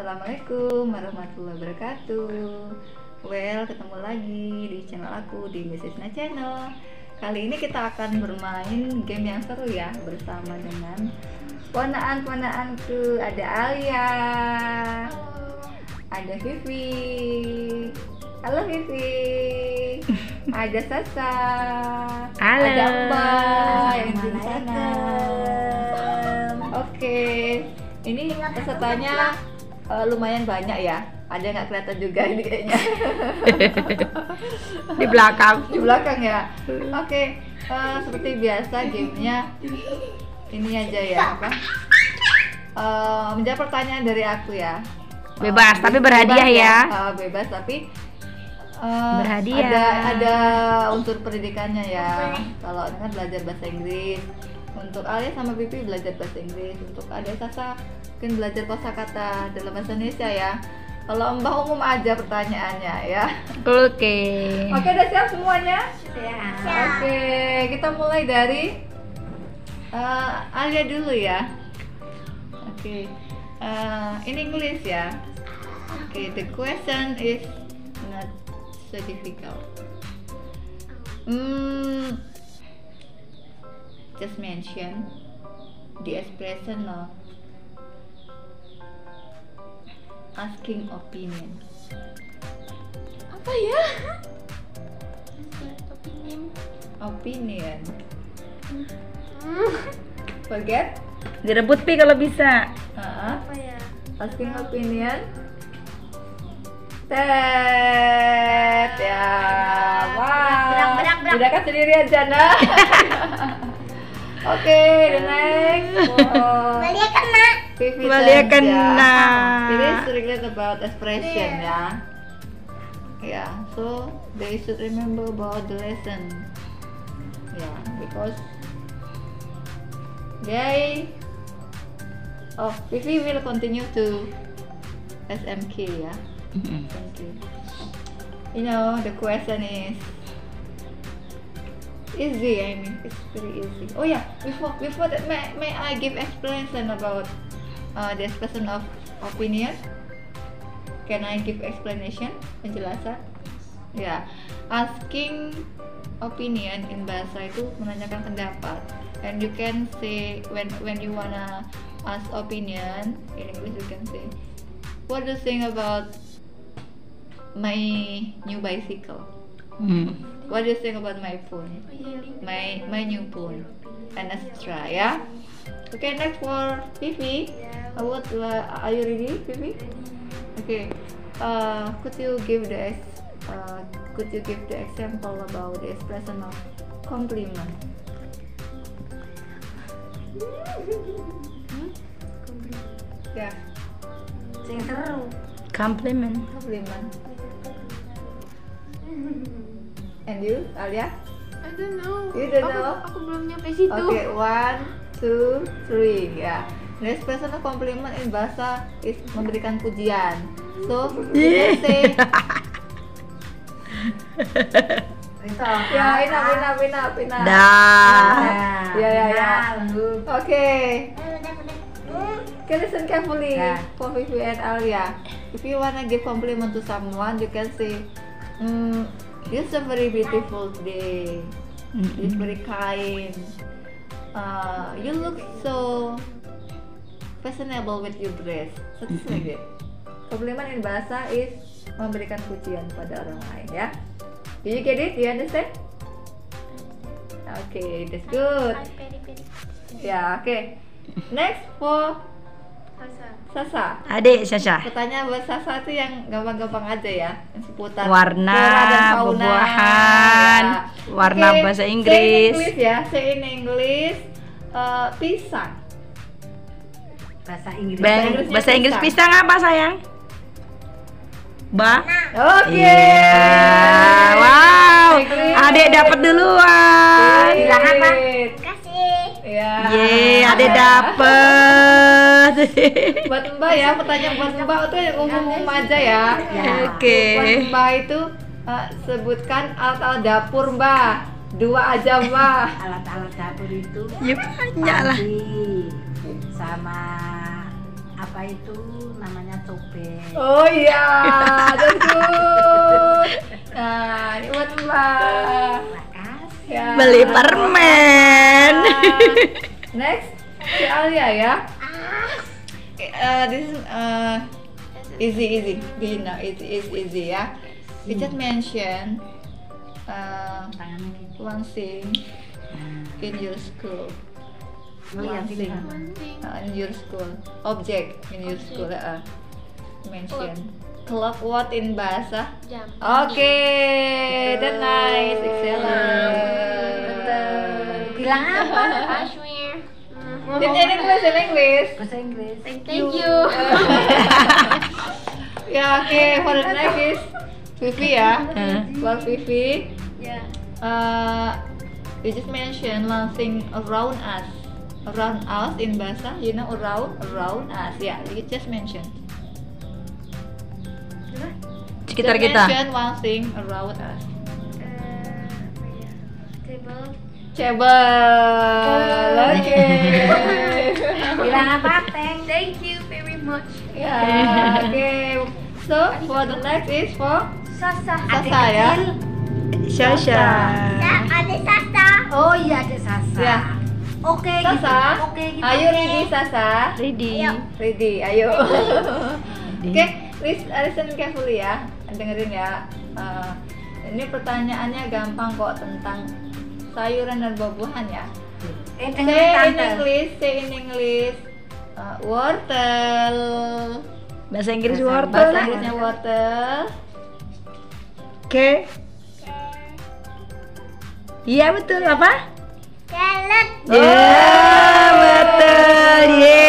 Assalamualaikum warahmatullahi wabarakatuh. Well, ketemu lagi di channel aku, di Mrs. Na Channel. Kali ini kita akan bermain game yang seru ya, bersama dengan ponaan-ponaanku. Ada Alia, ada Vivi. Halo Vivi. Ada Sasa. Halo. Ada Mbak yang di sana. Oke, ini pesertanya lumayan banyak ya. Ada nggak kelihatan juga ini kayaknya. Di belakang. Di belakang ya. Oke, seperti biasa gamenya ini aja ya, apa? Menjawab pertanyaan dari aku ya. Bebas, tapi berhadiah ya. Bebas tapi berhadiah. Ada unsur pendidikannya ya. Kalau dengan belajar bahasa Inggris. Untuk Alia sama Pipi belajar bahasa Inggris. Untuk Ade Sasa mungkin belajar kosakata dalam bahasa Indonesia ya. Kalau Mbak umum aja pertanyaannya ya. Oke. Oke, udah siap semuanya? Siap. Oke, kita mulai dari Alia dulu ya. Oke, in English ya. Oke, the question is not so difficult. Just mention the expression of asking opinion. Apa ya? Opinion. Forget? Direbut Pi kalau bisa. Apa ya? Asking opinion. Tet ya. Wah. Berak. Udah kan sendirian Jana. Oke, the next. Malia kena. Vivi Malia turns, kena. ya. It is related about expression ya. Yeah, so they should remember about the lesson. Yeah, because Vivi will continue to SMK ya. Thank you. You know, the question is easy. I mean, it's very easy. Oh yeah, before that, may I give explanation about the expression of opinion? Can I give explanation? Penjelasan? Ya, asking opinion in bahasa itu menanyakan pendapat. And you can say when you wanna ask opinion in English, you can say, what do you think about my new bicycle? What do you think about my phone? My new phone and etc. Ya. Okay, next for Vivi. Are you ready, Vivi? Okay. Could you give the example about the expression of compliment? Ya. Sing seru. Compliment. Compliment. And you, Alia? I don't know. You don't know? Aku belum nyampe situ. Okay, 1, 2, 3 ya. The expression of compliment in bahasa is memberikan pujian. So, you can say ya, ina. Dah. Ya. Okay. Okay, listen carefully for Vivi and Alia. If you wanna give compliment to someone, you can say, it's a very beautiful day. It's very kind. You look so fashionable with your dress. Something like that. Compliment in bahasa is memberikan pujian pada orang lain ya. Do you get it? Do you understand? Okay, that's good. Ya, okay. Next for Sasa. Adik Sasha. Pertanyaan buat Sasa itu yang gampang-gampang aja ya, yang seputar Warna, flora dan fauna. buah-buahan, Ya. warna Oke, bahasa say in Inggris. English ya, say in English. Pisang. Bahasa Inggris. Bahasa Inggris pisang apa sayang? Oke. Iya. Wow. Inggris. Adik dapat duluan. Bilang apa? Kasih. Ya. Yeay, adik dapat. Buat Mbak ya, pertanyaan buat Mbak itu yang umum aja ya. Oke. Buat Mbak itu sebutkan alat-alat dapur Mbak. 2 aja Mbak. Alat-alat dapur itu Ya banyak lah. panci sama Apa itu namanya cobek? Oh iya, that's good. Nah, ini buat Mbak. Makasih. Ya. Beli permen. Next, si Alia ya. This is easy. Do you know it is easy ya? We just mention Tangannya gitu. one thing in your school. Lihat One thing. ini. In your school, object in your school. Mention. Clock what in bahasa? Jam. Okay, that's nice, excellent. Bilang apa? Ashwin. In English, in English. Bahasa Inggris. Thank you. Ya, oke. For the next is Vivi ya. For Vivi, Ya. you just mention something around us. Around us in bahasa, you know around us. Yeah, you just mention. Sekitar Just kita. mention one thing around us. Table. Cebel. Oke. Bilang apa? Thank you very much. Ya, oke. So, for the next is for Sasa. Sasa ya. Sasha. Ada Sasa. Oh iya ada Sasa. Ya. Oke. Sasa. Gitu. Oke. Gitu. Ayo ready Sasa. Ready. Ready, ayo. Oke, listen carefully ya. Dengerin ya. Ini pertanyaannya gampang kok tentang sayuran dan buah-buahan ya. Say in English. Wortel. Bahasa Inggris Bahasa wortel. Bahasa Inggrisnya wortel. Oke. Iya betul apa? Salad. Ya betul.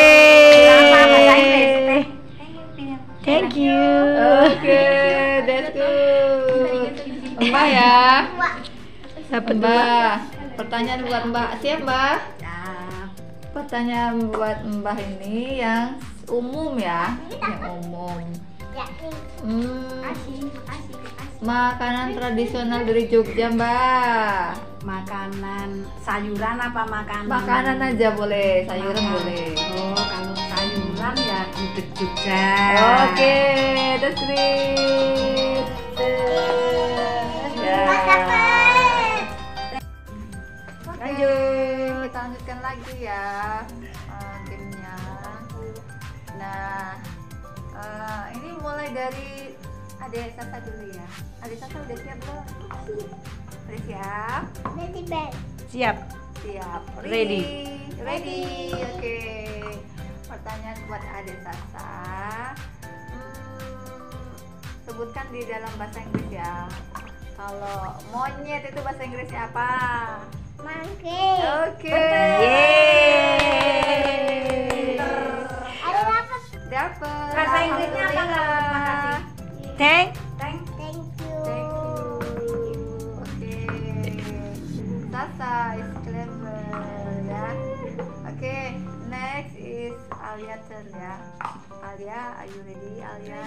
Yeay. Thank you. Oke, that's good. Mbak ya. Dapat dua. Mbak. Pertanyaan buat Mbak. Siap Mbak? Ya. Pertanyaan buat Mbak ini yang umum ya, yang umum. Makasih. Makanan tradisional dari Jogja Mbak. Makanan sayuran apa makanan? Makanan aja boleh, sayuran boleh. Oh, kalau sayuran ya gudeg Jogja. Oke, that's great. Ya. Lanjut, kita lanjutkan lagi ya gamenya. Nah, ini mulai dari Adek Sasa dulu ya. Adek Sasa udah siap belum? Udah siap? Siap. Siap. Ready. Ready. Oke. Pertanyaan buat Adek Sasa. Sebutkan di dalam bahasa Inggris ya. Kalau monyet itu bahasa Inggrisnya apa? Monkey. Oke. Yeay. Ada apa? Dapat. Bahasa Inggrisnya apa? Alhamdulillah. Thank. Thank you. Thank you. Oke. Sasa is clever ya. Oke, next is Alia turn ya. Alia, are you ready, Alia?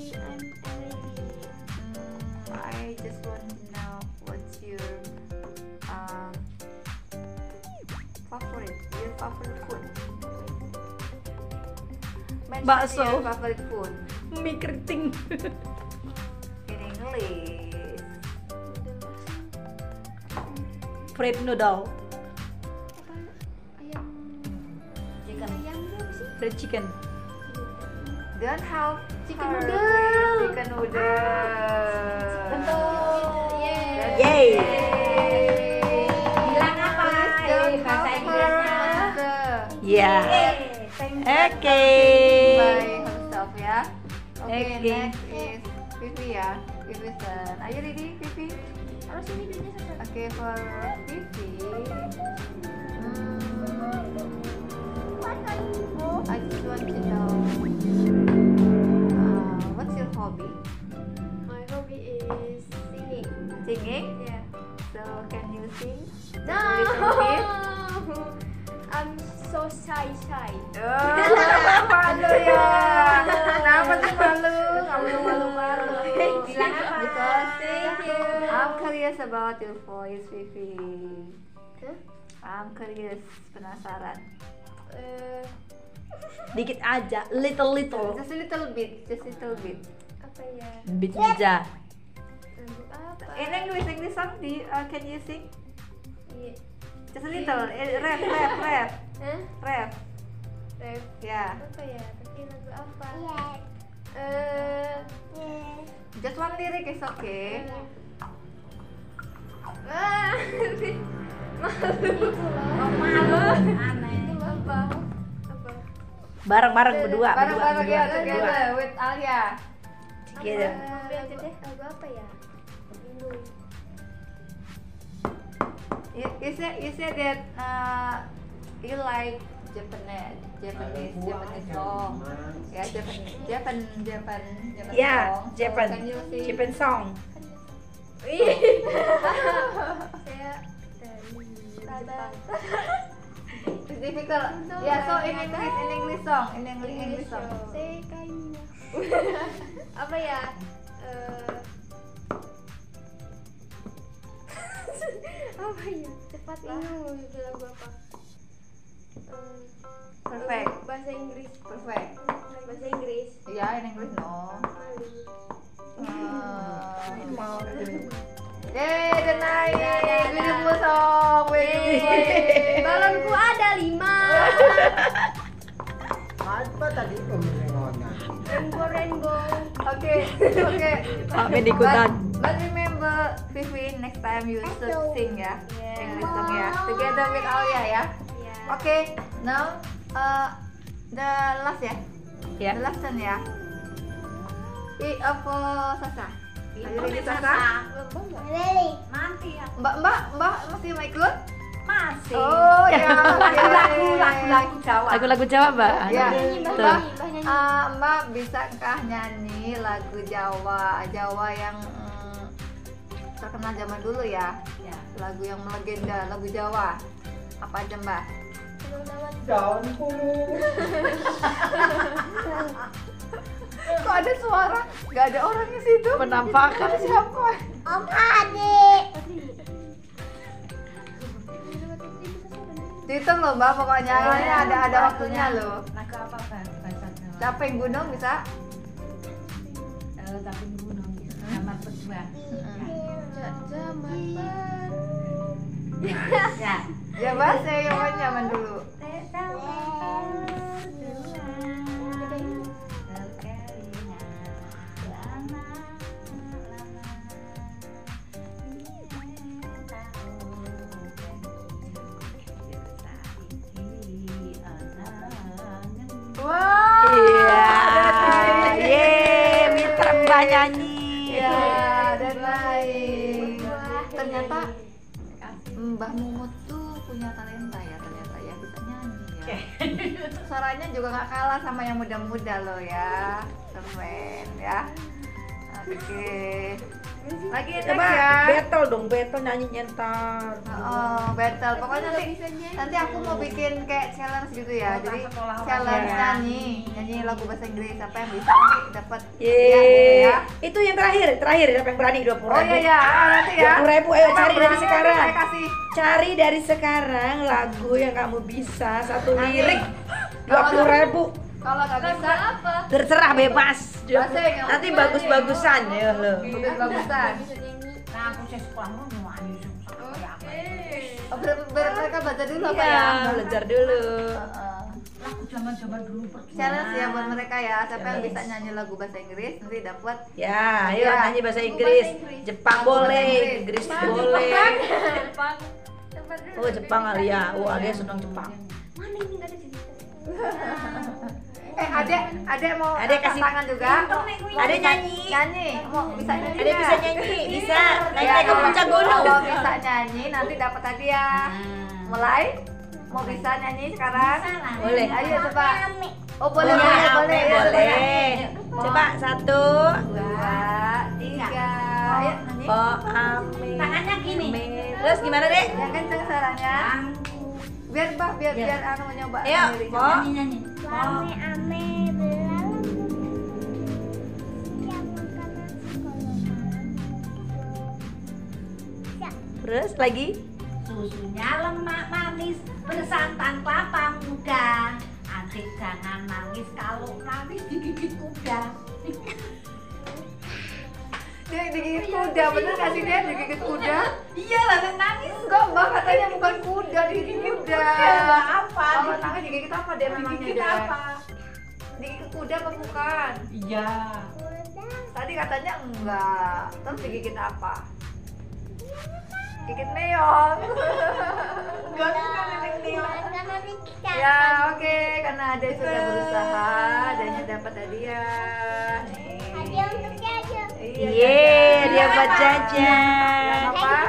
I just want to know what's your favorite food. Mention Bakso. your favorite food Mie keriting. in English. Fried noodle. Chicken. Fried chicken. Don't have Chicken her noodle. with chicken noodle. Betul. Yeay. Yay. Bilang apa? Don't Bahasa have Inggrisnya. her. Ya. Thank Oke. By herself ya. Oke, Oke. next is Vivi ya. Vivi turn. Are you ready, Vivi? Harus ini duitnya Sasa. Okay, for Vivi, I just want to know what's your hobby? My hobby is singing. Singing? Yeah. So can you sing? No. Little bit? I'm so shy. Oh, malu ya. Kenapa sih malu? Kamu malu-malu. Bilang apa? Because Thank you. I'm curious about your voice, Vivi. Huh? I'm curious, penasaran. Dikit aja, little. Just a little bit. Apa ya? Bit aja. Lagu apa? In English song, can you sing? Iya. Just a little. Rap. Hah? Rap. Rap. Ya. Apa ya? Tapi lagu apa? Just one lyric is okay. Ah, Malu, aneh. itu apa? Apa? Bareng-bareng berdua. Bareng-bareng ya, berdua. together with Alia. Together. Lagu apa ya? Bingung. You said that you like Japanese song. Ya, Japan Ya, song. So, Japan. can you sing? Japan song. Saya dari Jepang. It's difficult. Yeah, so in English song. Sekainya. Apa ya? Apa ya? Cepat bingung itu lagu apa? Perfect. Bahasa Inggris. Perfect. Bahasa Inggris. Yeah, in English no. Yay, the night. Beautiful song. Balonku ada 5. Apa tadi pemenangannya? Rainbow. Okay. Amin ikutan. But remember, Vivi, next time you should sing ya, Yeah. English song ya, together with Alia ya. Ya. Okay, now the last ya, Ya. the last one ya. For Sasa. Are you ready, Sasa? Nanti ya. Mbak masih mau ikut? Masih. Oh ya. Lagu Jawa. Lagu Jawa, Mbak. Ya, Tuh. Mbak bisakah nyanyi lagu Jawa yang terkenal zaman dulu ya? Ya. Lagu yang melegenda, lagu Jawa. Apa aja Mbak? Daun puluh. Kok ada suara? Gak ada orang di situ. Penampakan. Siapa? Om Adik. Dihitung loh Mbak, pokoknya ada waktunya loh. Lagu apa, Mbak? Bahasa Jawa. Caping gunung bisa? Caping gunung. Zaman berdua. Ya. Ya bahasa yang zaman dulu. Wah. Iya. Yeay, Mitra Mbak nyanyi. Ya, dan lain. Ternyata Mbah Mumut tuh punya talenta ya, bisa nyanyi ya. Suaranya juga nggak kalah sama yang muda-muda loh ya, keren ya. Oke. Lagi Coba next ya. battle dong, battle nyanyi nyentar. Oh, battle. Pokoknya nanti aku mau bikin kayak challenge gitu ya. Jadi challenge Ya. nyanyi lagu bahasa Inggris, apa yang bisa dapat Yeay. ya. Itu yang terakhir siapa yang berani 20.000. Oh iya ya, nanti ya. 20.000, ayo cari dari sekarang. Saya kasih. Cari dari sekarang lagu yang kamu bisa, satu Nanti. lirik Kalau 20.000. Kalau nggak bisa, Apa? Terserah bebas. Bahasa yang Nanti bagus-bagusan ya lo. bagus-bagusan. Bisa nyanyi. Nah, aku saya sekolah mau nyanyi Oh, mereka baca dulu apa ya? ya, belajar dulu. Lagu zaman-zaman dulu pergi. Challenge ya buat mereka ya. Siapa yang bisa nyanyi lagu bahasa Inggris nanti dapat. Ya, ayo Ya. nyanyi bahasa Inggris. Jepang Lagu bahasa boleh, Inggris. Inggris Jepang. boleh. Jepang. Tempat dulu. Oh, Jepang kali ya. Oh, Alia senang Jepang. Mana ini nggak ada di situ? Adek mau Adek angkat kasih- tangan juga. Adek nyanyi. Nyanyi. Mau bisa nyanyi. Ada nggak? bisa nyanyi, bisa. Naik Ya, naik ke puncak gunung. Kalau bisa nyanyi nanti dapat hadiah. Mulai? Mau bisa nyanyi sekarang? Boleh. Ayo coba. Oh boleh, Boleh, boleh, boleh, boleh. Coba 1, 2, 3. Ayo nyanyi. Po, ame. Tangannya gini. Terus gimana, Dek? Yang kenceng suaranya. Biar Mbak, biar anu nyoba Ayo, sendiri. Po. Nyanyi. Ame belalang. Terus lagi? Susunya lemak manis bersantan kelapa muda. Adik Adek jangan nangis, kalau nangis digigit kuda. Dia digigit kuda, bener gak sih dia digigit kuda? Iya lah, nangis. Enggak mbak, katanya bukan kuda, digigit kuda. Apa? Kalau nangis digigit apa dia memangnya Digigit dia? apa? Digigit kuda apa bukan? Iya. Tadi katanya enggak, terus digigit apa? Gigit meong. Enggak bukan nenek Neo. Ya oke, karena Ade sudah berusaha, Adanya dapat hadiah. Nih. Iya, Iya, dia buat jajan. jajan. Apa?